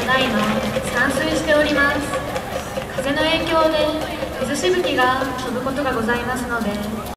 だいま散水しております。風の影響で水しぶきが飛ぶことがございますので、